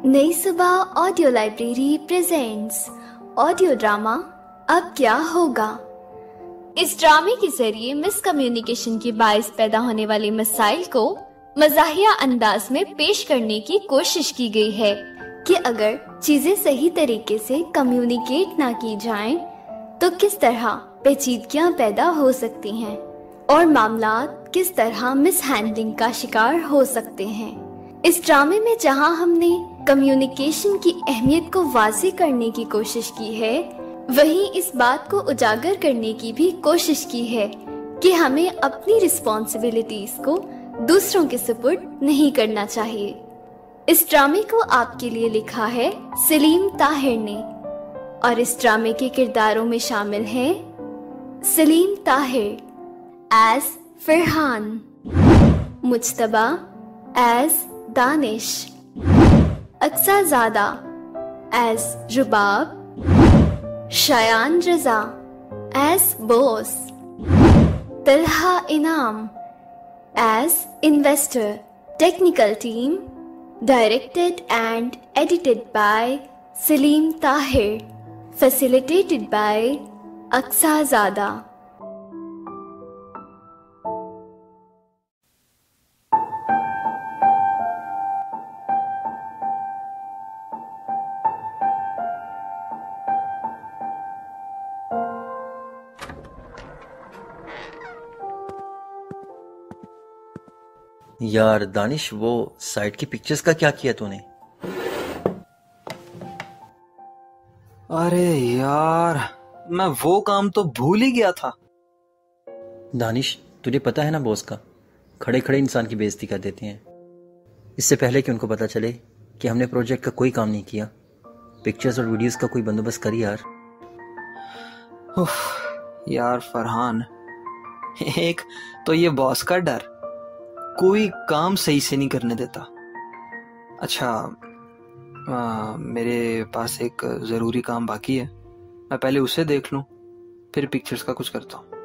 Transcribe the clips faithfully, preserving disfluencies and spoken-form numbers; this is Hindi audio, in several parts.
नई सुबह audio library presents audio drama अब क्या होगा। इस ड्रामे के जरिए मिसकम्युनिकेशन के बायस पैदा होने वाले मसाइल को मज़ाहिया अंदाज में पेश करने की कोशिश की गई है कि अगर चीजें सही तरीके से कम्युनिकेट ना की जाएं, तो किस तरह पेचीदगियां पैदा हो सकती हैं और मामलात किस तरह मिसहैंडलिंग का शिकार हो सकते हैं। इस ड्रामे में जहां हमने कम्युनिकेशन की अहमियत को वाज़ेह करने की कोशिश की है, वहीं इस बात को उजागर करने की भी कोशिश की है कि हमें अपनी रिस्पॉन्सिबिलिटीज को दूसरों के सुपुर्द नहीं करना चाहिए। इस ड्रामे को आपके लिए लिखा है सलीम ताहिर ने और इस ड्रामे के किरदारों में शामिल हैं Salim Tahir as Farhan, Mujtaba as Danish, Aqsazada as Rubab, Shayan Raza as Bose, Talha Inam as investor. Technical team directed and edited by Salim Tahir, facilitated by Aksazada. यार दानिश, वो साइट की पिक्चर्स का क्या किया तूने? अरे यार, मैं वो काम तो भूल ही गया था। दानिश, तुझे पता है ना बॉस का खड़े खड़े इंसान की बेइज्जती कर देते हैं। इससे पहले कि उनको पता चले कि हमने प्रोजेक्ट का कोई काम नहीं किया, पिक्चर्स और वीडियोस का कोई बंदोबस्त करी यार। उफ, यार फरहान, एक तो ये बॉस का डर, कोई काम सही से नहीं करने देता। अच्छा, आ, मेरे पास एक जरूरी काम बाकी है, मैं पहले उसे देख लूं, फिर पिक्चर्स का कुछ करता हूं।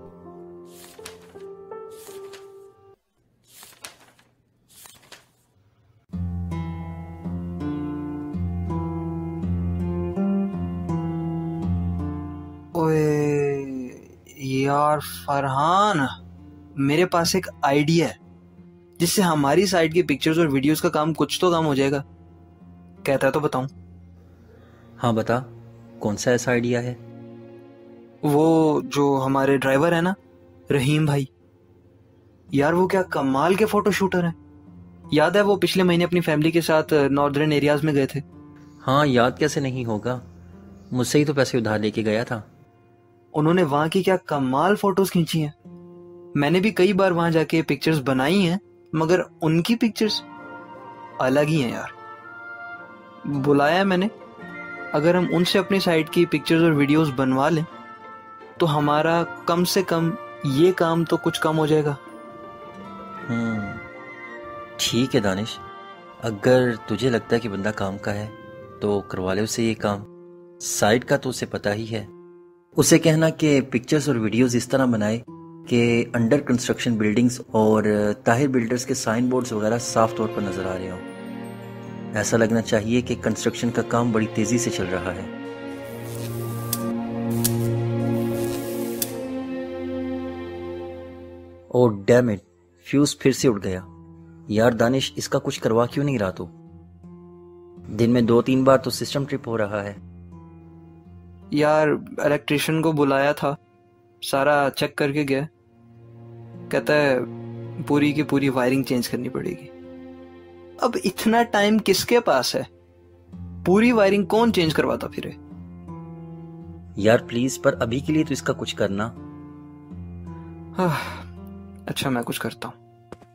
ओए यार फरहान, मेरे पास एक आइडिया है जिससे हमारी साइट की पिक्चर्स और वीडियोस का काम कुछ तो काम हो जाएगा। कहता है तो बताऊं? हाँ बता, कौन सा ऐसा आइडिया है? वो जो हमारे ड्राइवर है ना, रहीम भाई, यार वो क्या कमाल के फोटो शूटर हैं। याद है वो पिछले महीने अपनी फैमिली के साथ नॉर्दर्न एरियाज में गए थे? हाँ याद कैसे नहीं होगा, मुझसे ही तो पैसे उधार लेके गया था। उन्होंने वहां की क्या कमाल फोटोज खींची हैं। मैंने भी कई बार वहां जाके पिक्चर्स बनाई हैं, मगर उनकी पिक्चर्स अलग ही हैं यार। बुलाया है मैंने, अगर हम उनसे अपनी साइट की पिक्चर्स और वीडियोस बनवा लें तो हमारा कम से कम ये काम तो कुछ कम हो जाएगा। हम्म ठीक है दानिश, अगर तुझे लगता है कि बंदा काम का है तो करवा ले उससे ये काम। साइट का तो उसे पता ही है। उसे कहना कि पिक्चर्स और वीडियोस इस तरह बनाए कि अंडर कंस्ट्रक्शन बिल्डिंग्स और ताहिर बिल्डर्स के साइन बोर्ड्स वगैरह साफ तौर पर नजर आ रहे हों। ऐसा लगना चाहिए कि कंस्ट्रक्शन का काम बड़ी तेजी से चल रहा है। ओह डैम इट, फ्यूज फिर से उड़ गया। यार दानिश, इसका कुछ करवा क्यों नहीं रहा तू? दिन में दो तीन बार तो सिस्टम ट्रिप हो रहा है। यार इलेक्ट्रिशियन को बुलाया था, सारा चेक करके गया, कहता है पूरी की पूरी वायरिंग चेंज करनी पड़ेगी। अब इतना टाइम किसके पास है? पूरी वायरिंग कौन चेंज करवाता फिर? यार प्लीज, पर अभी के लिए तो इसका कुछ करना। अच्छा, मैं कुछ करता हूं।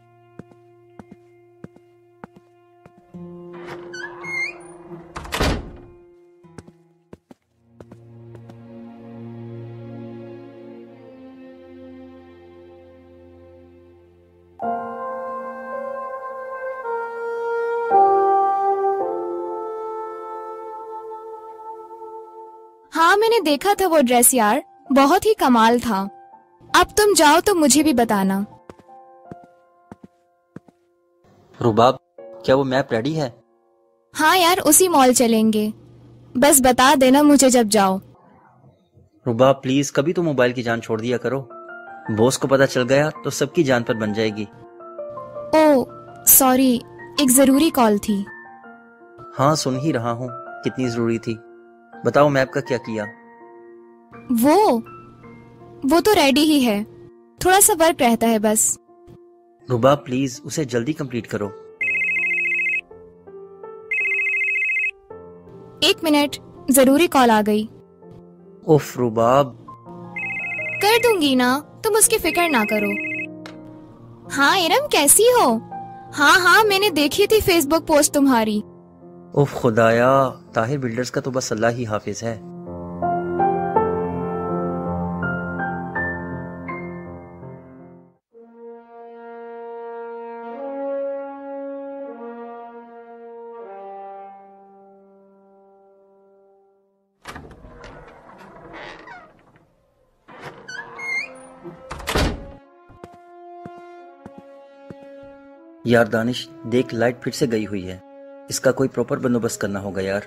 हाँ, मैंने देखा था वो ड्रेस यार, बहुत ही कमाल था। अब तुम जाओ तो मुझे भी बताना। रुबाब, क्या वो मैप रेडी है? हाँ यार, उसी मॉल चलेंगे, बस बता देना मुझे जब जाओ। रुबा प्लीज कभी तो मोबाइल की जान छोड़ दिया करो। बॉस को पता चल गया तो सबकी जान पर बन जाएगी। ओ सॉरी, एक जरूरी कॉल थी। हाँ सुन ही रहा हूँ, कितनी जरूरी थी। बताओ मैप का क्या किया? वो वो तो रेडी ही है, थोड़ा सा वर्क रहता है बस। रुबा प्लीज उसे जल्दी कंप्लीट करो। एक मिनट, जरूरी कॉल आ गई। उफ रुबाब। कर दूंगी ना, तुम उसकी फिक्र ना करो। हाँ इरम, कैसी हो? हाँ हाँ, मैंने देखी थी फेसबुक पोस्ट तुम्हारी। उफ खुदाया, ताहिर बिल्डर्स का तो बस अल्लाह ही हाफिज है। यार दानिश देख, लाइट फिर से गई हुई है। इसका कोई प्रॉपर बंदोबस्त करना होगा यार।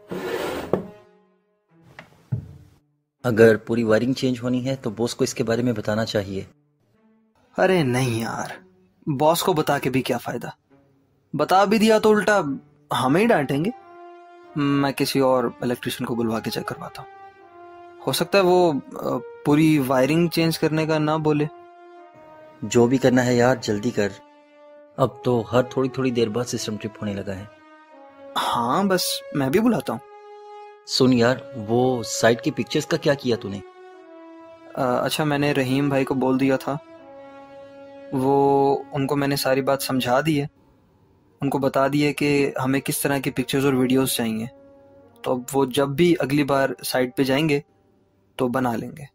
अगर पूरी वायरिंग चेंज होनी है तो बॉस को इसके बारे में बताना चाहिए। अरे नहीं यार, बॉस को बता के भी क्या फायदा, बता भी दिया तो उल्टा हमें ही डांटेंगे। मैं किसी और इलेक्ट्रिशियन को बुलवा के चेक करवाता हूँ। हो सकता है वो पूरी वायरिंग चेंज करने का ना बोले। जो भी करना है यार जल्दी कर, अब तो हर थोड़ी थोड़ी देर बाद सिस्टम ट्रिप होने लगा है। हाँ बस मैं भी बुलाता हूँ। सुन यार, वो साइट की पिक्चर्स का क्या किया तूने? अच्छा, मैंने रहीम भाई को बोल दिया था, वो उनको मैंने सारी बात समझा दी है। उनको बता दिए कि हमें किस तरह की पिक्चर्स और वीडियोस चाहिए, तो अब वो जब भी अगली बार साइट पे जाएंगे तो बना लेंगे।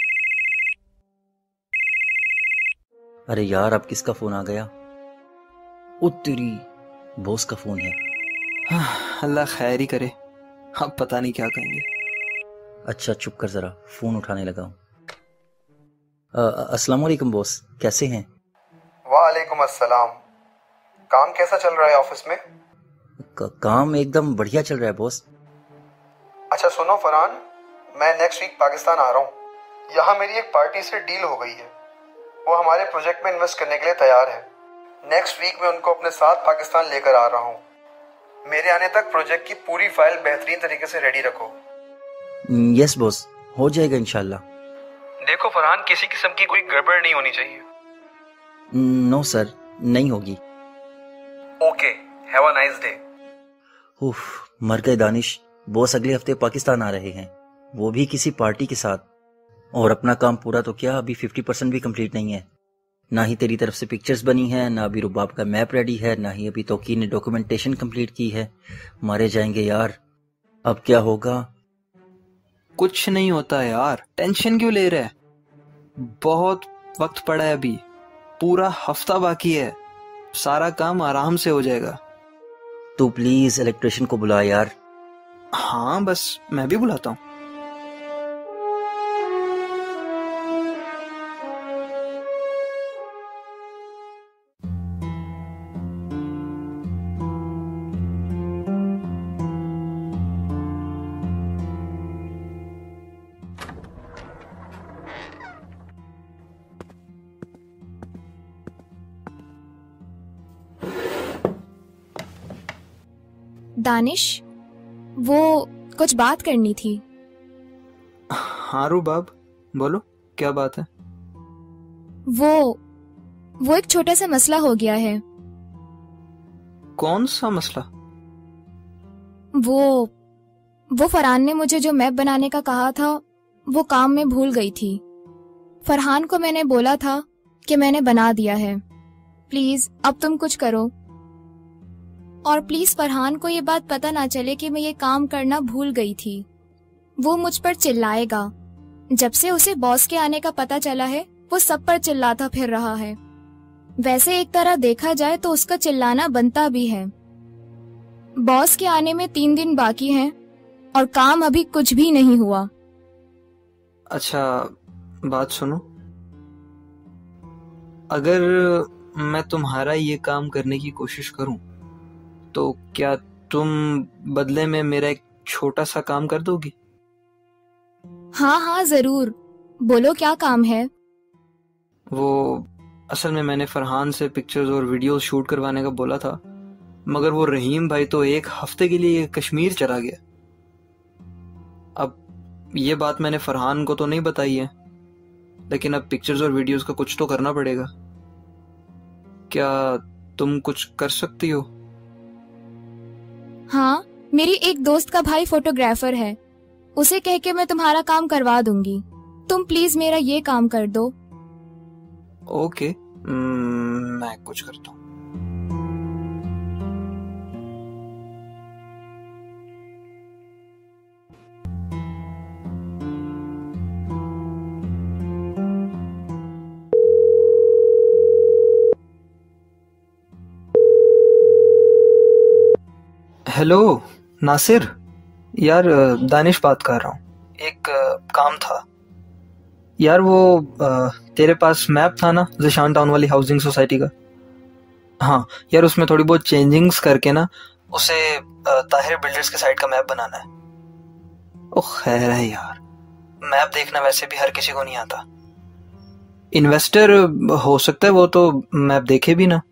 अरे यार, अब किसका फोन आ गया? ओ तेरी, बॉस का फोन है। हाँ, अल्लाह खैर ही करे, अब पता नहीं क्या कहेंगे। अच्छा चुप कर जरा, फोन उठाने लगा हूँ। अस्सलाम वालेकुम बॉस, कैसे हैं? वालेकुम अस्सलाम। काम कैसा चल रहा है ऑफिस में? क- काम एकदम बढ़िया चल रहा है बॉस। अच्छा सुनो फरहान, मैं नेक्स्ट वीक पाकिस्तान आ रहा हूँ। यहाँ मेरी एक पार्टी से डील हो गई है, वो हमारे प्रोजेक्ट में इन्वेस्ट करने के लिए तैयार है। नेक्स्ट वीक मैं उनको अपने साथ पाकिस्तान लेकर आ रहा हूँ। मेरे आने तक प्रोजेक्ट की पूरी फाइल बेहतरीन तरीके से रेडी रखो। यस बॉस, हो जाएगा इंशाल्लाह। देखो फरहान, किसी किस्म की कोई गड़बड़ नहीं होनी चाहिए। नो सर, नहीं होगी। Okay, have a nice day. उफ, मर गए दानिश। बॉस अगले हफ्ते पाकिस्तान आ रहे हैं, वो भी किसी पार्टी के साथ। और अपना काम पूरा तो क्या, अभी फिफ्टी परसेंट भी कंप्लीट नहीं है। ना ही तेरी तरफ से पिक्चर्स बनी है, ना अभी रुबाब का मैप रेडी है, ना ही अभी तोकी ने डॉक्यूमेंटेशन कंप्लीट की है। मारे जाएंगे यार, अब क्या होगा? कुछ नहीं होता यार, टेंशन क्यों ले रहा है? बहुत वक्त पड़ा है, अभी पूरा हफ्ता बाकी है, सारा काम आराम से हो जाएगा। तू प्लीज इलेक्ट्रिशियन को बुला यार। हाँ बस मैं भी बुलाता हूँ। दानिश, वो कुछ बात करनी थी। हाँ रुबाब, बोलो क्या बात है? वो वो एक छोटा सा मसला हो गया है। कौन सा मसला? वो वो फरहान ने मुझे जो मैप बनाने का कहा था, वो काम में भूल गई थी। फरहान को मैंने बोला था कि मैंने बना दिया है, प्लीज अब तुम कुछ करो। और प्लीज फरहान को ये बात पता ना चले कि मैं ये काम करना भूल गई थी। वो मुझ पर चिल्लाएगा। जब से उसे बॉस के आने का पता चला है, वो सब पर चिल्लाता फिर रहा है। वैसे एक तरह देखा जाए तो उसका चिल्लाना बनता भी है। बॉस के आने में तीन दिन बाकी हैं और काम अभी कुछ भी नहीं हुआ। अच्छा बात सुनो, अगर मैं तुम्हारा ये काम करने की कोशिश करूं तो क्या तुम बदले में मेरा एक छोटा सा काम कर दोगी? हाँ हाँ जरूर, बोलो क्या काम है? वो असल में मैंने फरहान से पिक्चर्स और वीडियोस शूट करवाने का बोला था, मगर वो रहीम भाई तो एक हफ्ते के लिए कश्मीर चला गया। अब ये बात मैंने फरहान को तो नहीं बताई है, लेकिन अब पिक्चर्स और वीडियोस का कुछ तो करना पड़ेगा। क्या तुम कुछ कर सकती हो? हाँ, मेरी एक दोस्त का भाई फोटोग्राफर है, उसे कह के मैं तुम्हारा काम करवा दूंगी। तुम प्लीज मेरा ये काम कर दो। ओके, मैं कुछ करता हूँ। हेलो नासिर, यार दानिश बात कर रहा हूँ। एक काम था यार, वो तेरे पास मैप था ना ज़ीशान टाउन वाली हाउसिंग सोसाइटी का? हाँ यार, उसमें थोड़ी बहुत चेंजिंग्स करके ना उसे ताहिर बिल्डर्स के साइड का मैप बनाना है। ओ खैर है यार, मैप देखना वैसे भी हर किसी को नहीं आता। इन्वेस्टर हो सकता है वो तो मैप देखे भी ना।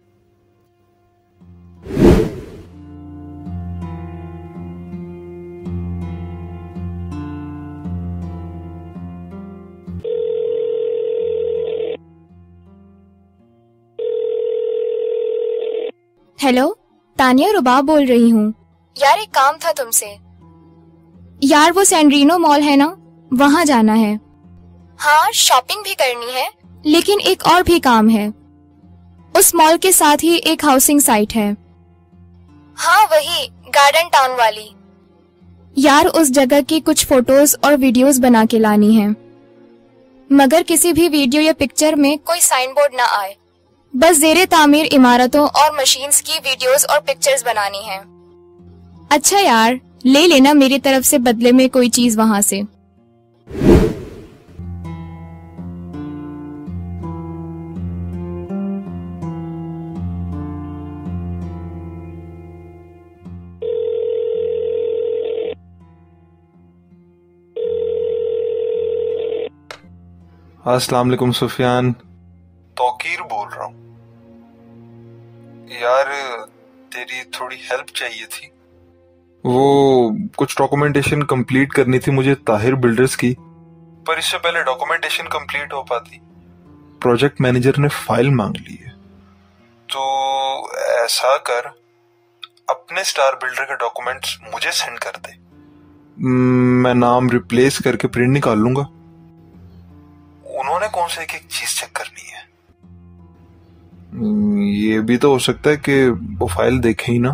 हेलो, तानिया रुबाब बोल रही हूँ। यार एक काम था तुमसे। यार वो सैंड्रीनो मॉल है ना, वहाँ जाना है। हाँ, शॉपिंग भी करनी है, लेकिन एक और भी काम है। उस मॉल के साथ ही एक हाउसिंग साइट है। हाँ वही, गार्डन टाउन वाली। यार उस जगह की कुछ फोटोज और वीडियोस बना के लानी है, मगर किसी भी वीडियो या पिक्चर में कोई साइन बोर्ड ना आए। बस जेरे तामीर इमारतों और मशीन्स की वीडियोस और पिक्चर्स बनानी है। अच्छा यार, ले लेना मेरी तरफ से बदले में कोई चीज वहां से। अस्सलाम वालेकुम सुफियान, तौकीर बोल रहा हूँ यार, तेरी थोड़ी हेल्प चाहिए थी। वो कुछ डॉक्यूमेंटेशन कंप्लीट करनी थी मुझे ताहिर बिल्डर्स की, पर इससे पहले डॉक्यूमेंटेशन कंप्लीट हो पाती प्रोजेक्ट मैनेजर ने फाइल मांग ली है। तो ऐसा कर, अपने स्टार बिल्डर के डॉक्यूमेंट्स मुझे सेंड कर दे, मैं नाम रिप्लेस करके प्रिंट निकाल लूंगा। उन्होंने कौन से एक एक चीज चेक करनी है? ये भी तो हो सकता है कि वो फाइल देखे ही ना,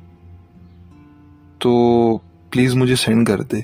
तो प्लीज मुझे सेंड कर दे।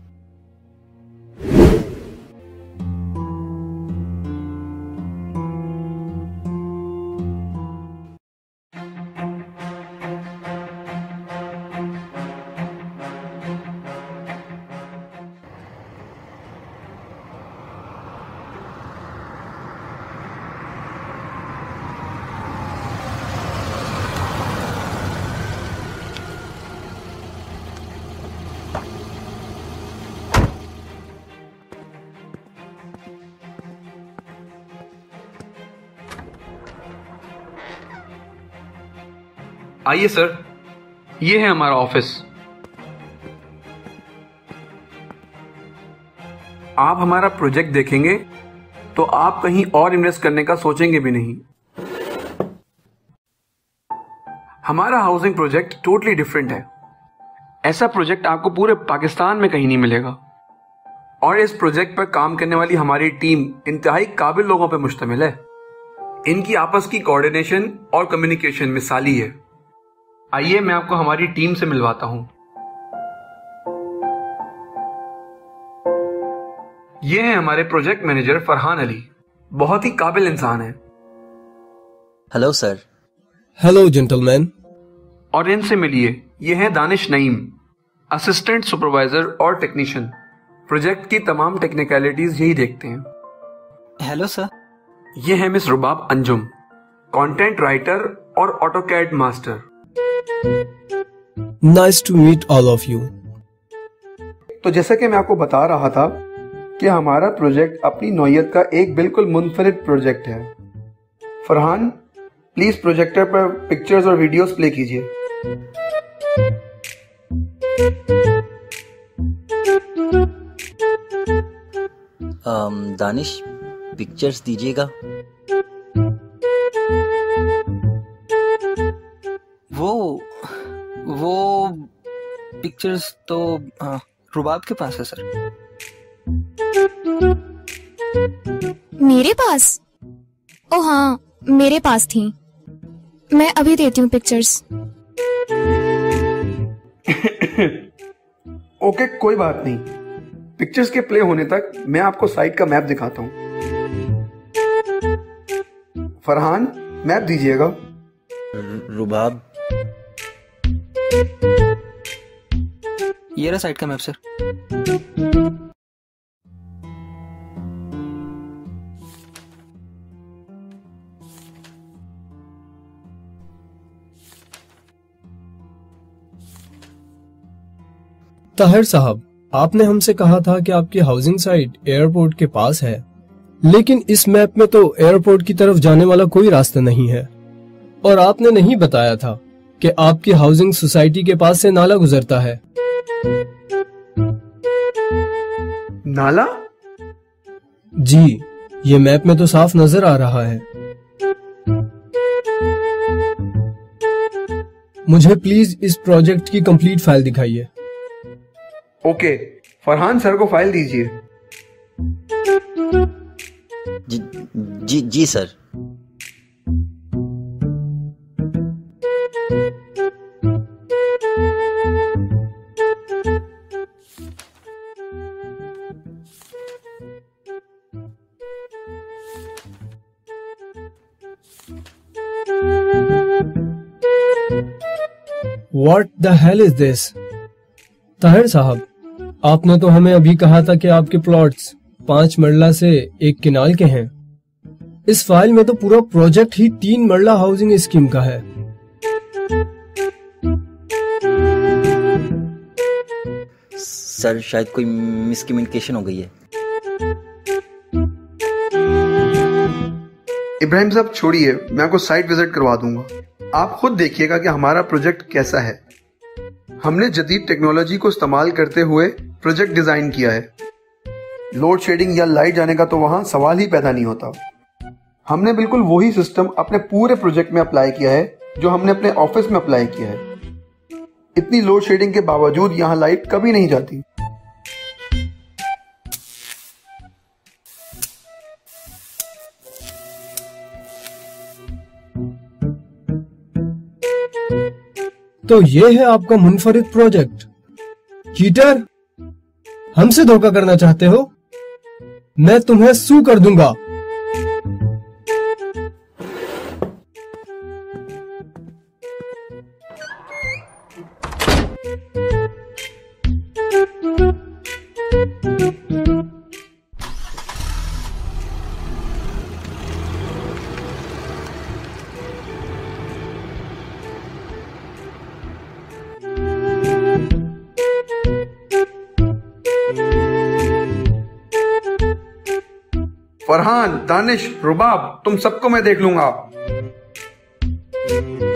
आइए सर, ये है हमारा ऑफिस। आप हमारा प्रोजेक्ट देखेंगे तो आप कहीं और इन्वेस्ट करने का सोचेंगे भी नहीं। हमारा हाउसिंग प्रोजेक्ट टोटली डिफरेंट है। ऐसा प्रोजेक्ट आपको पूरे पाकिस्तान में कहीं नहीं मिलेगा। और इस प्रोजेक्ट पर काम करने वाली हमारी टीम इंतहाई काबिल लोगों पर मुश्तमिल है। इनकी आपस की कोऑर्डिनेशन और कम्युनिकेशन मिसाली है। आइए मैं आपको हमारी टीम से मिलवाता हूं। ये है हमारे प्रोजेक्ट मैनेजर फरहान अली, बहुत ही काबिल इंसान है। Hello sir. Hello gentleman. और इनसे मिलिए, ये है दानिश नईम, असिस्टेंट सुपरवाइजर और टेक्नीशियन। प्रोजेक्ट की तमाम टेक्निकलिटीज यही देखते हैं। हेलो सर। ये है miss Rubab Anjum, content writer और AutoCAD master. Nice to meet all of you. तो जैसा कि मैं आपको बता रहा था कि हमारा प्रोजेक्ट अपनी नौयत का एक बिल्कुल मुनफरिद प्रोजेक्ट है। फरहान, प्लीज प्रोजेक्टर पर पिक्चर्स और वीडियोस प्ले कीजिए। दानिश, पिक्चर्स दीजिएगा। वो वो पिक्चर्स तो आ, रुबाब के पास है सर। मेरे पास? ओ हाँ, मेरे पास थी। मैं अभी देती हूँ पिक्चर्स। ओके, कोई बात नहीं। पिक्चर्स के प्ले होने तक मैं आपको साइट का मैप दिखाता हूँ। फरहान, मैप दीजिएगा। रुबाब, ये रहा साइट का मैप सर। ताहिर साहब, आपने हमसे कहा था कि आपकी हाउसिंग साइट एयरपोर्ट के पास है, लेकिन इस मैप में तो एयरपोर्ट की तरफ जाने वाला कोई रास्ता नहीं है। और आपने नहीं बताया था कि आपकी हाउसिंग सोसाइटी के पास से नाला गुजरता है। नाला? जी, ये मैप में तो साफ नजर आ रहा है। मुझे प्लीज इस प्रोजेक्ट की कंप्लीट फाइल दिखाइए। ओके, फरहान सर को फाइल दीजिए। जी जी जी sir. What the hell is this? Tahir साहब, आपने तो हमें अभी कहा था कि आपके प्लॉट्स पांच मरला से एक किनाल के हैं। इस फाइल में तो पूरा प्रोजेक्ट ही तीन मरला हाउसिंग स्कीम का है। सर, शायद कोई मिसकम्युनिकेशन हो गई है। इब्राहिम साहब छोड़िए, मैं आपको साइट विजिट करवा दूंगा। आप खुद देखिएगा कि हमारा प्रोजेक्ट कैसा है। हमने जदीद टेक्नोलॉजी को इस्तेमाल करते हुए प्रोजेक्ट डिजाइन किया है। लोड शेडिंग या लाइट जाने का तो वहां सवाल ही पैदा नहीं होता। हमने बिल्कुल वही सिस्टम अपने पूरे प्रोजेक्ट में अप्लाई किया है जो हमने अपने ऑफिस में अप्लाई किया है। इतनी लोड शेडिंग के बावजूद यहां लाइट कभी नहीं जाती। तो ये है आपका मुनफरिद प्रोजेक्ट। चीटर, हमसे धोखा करना चाहते हो? मैं तुम्हें सू कर दूंगा। फरहान, दानिश, रुबाब, तुम सबको मैं देख लूंगा।